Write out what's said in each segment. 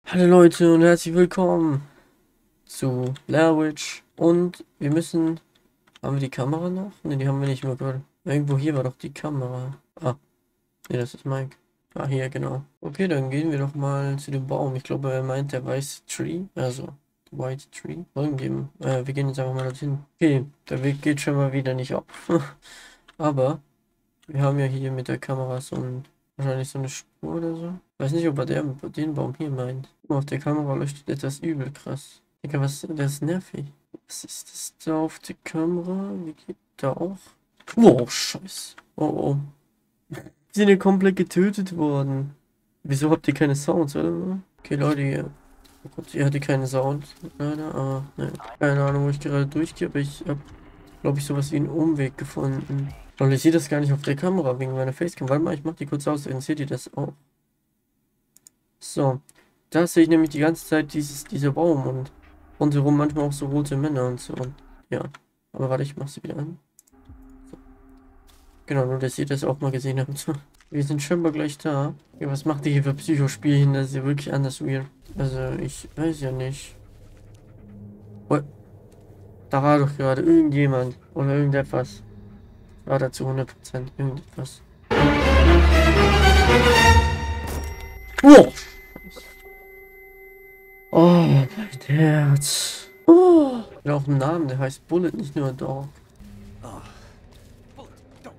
Hallo Leute und herzlich willkommen zu Blair Witch. Und wir müssen... Haben wir die Kamera noch? Ne, die haben wir nicht mehr gerade. Irgendwo hier war doch die Kamera. Ah, ne, das ist Mike. Ah, hier, genau. Okay, dann gehen wir doch mal zu dem Baum. Ich glaube, er meint der weiße Tree. Also, White Tree. Geben. Wir gehen jetzt einfach mal dorthin. Okay, der Weg geht schon mal wieder nicht ab. Aber wir haben ja hier mit der Kamera so ein... Wahrscheinlich so eine Spur oder so. Weiß nicht, ob er den Baum hier meint. Auf der Kamera leuchtet etwas übel krass. Digga, was, das ist nervig. Was ist das da auf der Kamera? Wie geht da auch? Wow, scheiße. Oh, oh. Die sind ja komplett getötet worden. Wieso habt ihr keine Sounds, oder? Okay, Leute, hier. Oh Gott, ihr hattet keine Sounds. Leider, aber, ne. Keine Ahnung, wo ich gerade durchgehe, aber ich hab, glaube ich, sowas wie einen Umweg gefunden. Und ich sehe das gar nicht auf der Kamera wegen meiner Facecam. Warte mal, ich mach die kurz aus, dann seht ihr das auch. So, da sehe ich nämlich die ganze Zeit dieser Baum und rundherum manchmal auch so rote Männer und so. Und ja, aber warte, ich mach sie wieder an. So. Genau, nur dass ihr das auch mal gesehen habt. Wir sind scheinbar gleich da. Ja, was macht ihr hier für Psychospielchen? Das ist ja wirklich anders weird. Also, ich weiß ja nicht. Oh, da war doch gerade irgendjemand oder irgendetwas. War da zu 100% irgendetwas. Oh! Oh, mein Herz. Oh. Und auch ein Namen, der heißt Bullet, nicht nur Dog. Oh. Bullet, don't.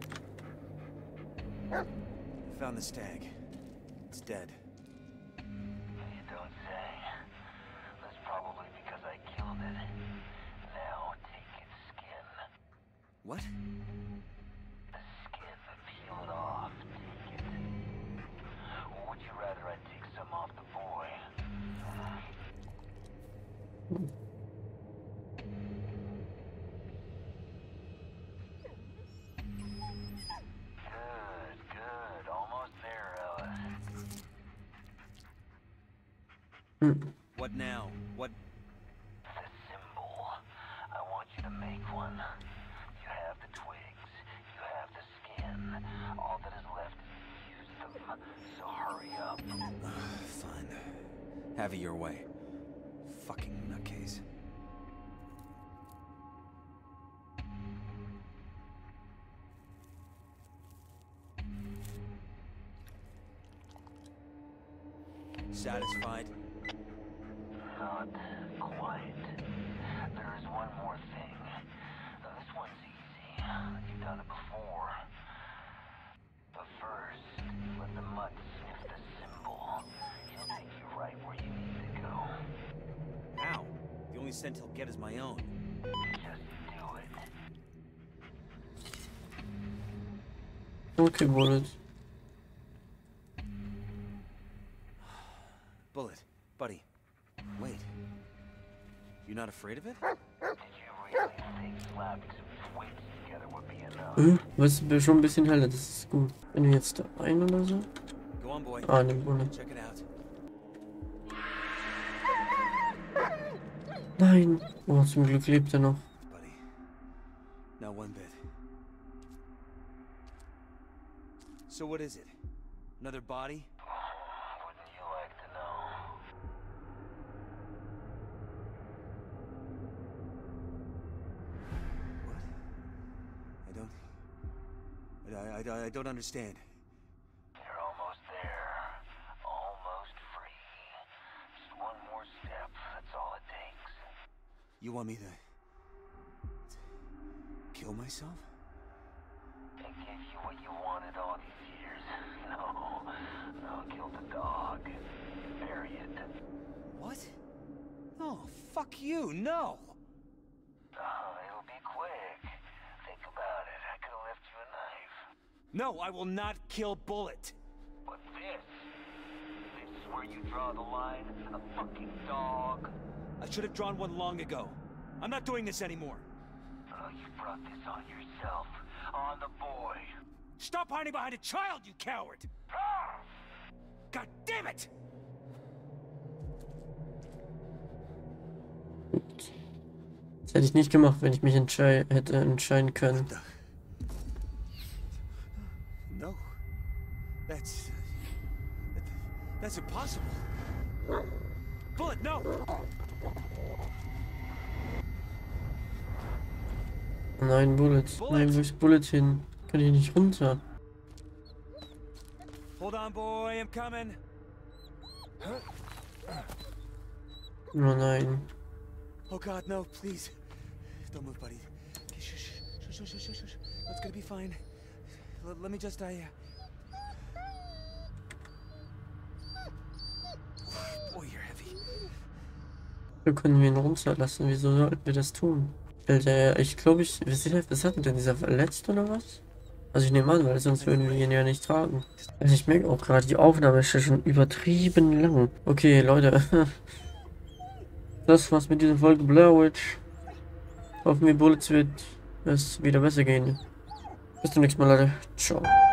I found the stag. It's dead. You don't say. That's probably because I killed it. Now take its skin. What? The skin, peel it off. Take it. Or would you rather I take some off the boy? Good. Almost there, Ellis. What now? What? The symbol. I want you to make one. You have the twigs. You have the skin. All that is left is use them. So hurry up. Fine. Have it your way. Fucking nutcase. Satisfied? Not quite. There is one more thing. Now, this one's easy. You've done it before. But first, let the mutt sniff the symbol. He'll take you right where you need to go. Ow. The only scent he'll get is my own. Just do it. Okay, Bullet. Bullet, buddy. Wait. You're not afraid of it? Did you really think slapping some twigs together would be enough? Was ist schon ein bisschen heller, das ist gut. Wenn wir jetzt da rein oder so. Go on, boy. Ah, ne, Bullet. Check it out. Nein. Oh, zum Glück lebt er noch. Buddy. Not one bit. So what is it? Another body? Wouldn't you like to know? What? I don't understand. You're almost there. Almost free. Just one more step. That's all it takes. You want me to kill myself? I gave you what you wanted all these years. No, kill the dog. Bury it. What? Oh, fuck you, no! It'll be quick. Think about it. I could have left you a knife. No, I will not kill Bullet. But this is where you draw the line. A fucking dog. I should have drawn one long ago. I'm not doing this anymore. Oh, you brought this on yourself. On the boy. Stop hiding behind a child, you coward! God damn it! Das hätte ich nicht gemacht, wenn ich mich hätte entscheiden können. No. That's impossible. Bullet, no! Oh nein, Bullet. Nein, wo ist Bullet hin? Kann ich nicht runter? Hold on, boy, I'm coming. Oh nein. Oh God, no, please. Don't move, buddy. Okay, shush, shush, shush, shush, shush, shush. It's gonna be fine. Let me just, Boy, you're heavy. Wir können wir ihn runterlassen. Wieso sollten wir das tun? Ich glaube, was hat denn dieser verletzt oder was? Also ich nehme an, weil sonst würden wir ihn ja nicht tragen. Also ich merke auch gerade, die Aufnahme ist ja schon übertrieben lang. Okay, Leute. Das war's mit dieser Folge Blair Witch. Hoffen wir, Bullets wird es wieder besser gehen. Bis zum nächsten Mal, Leute. Ciao.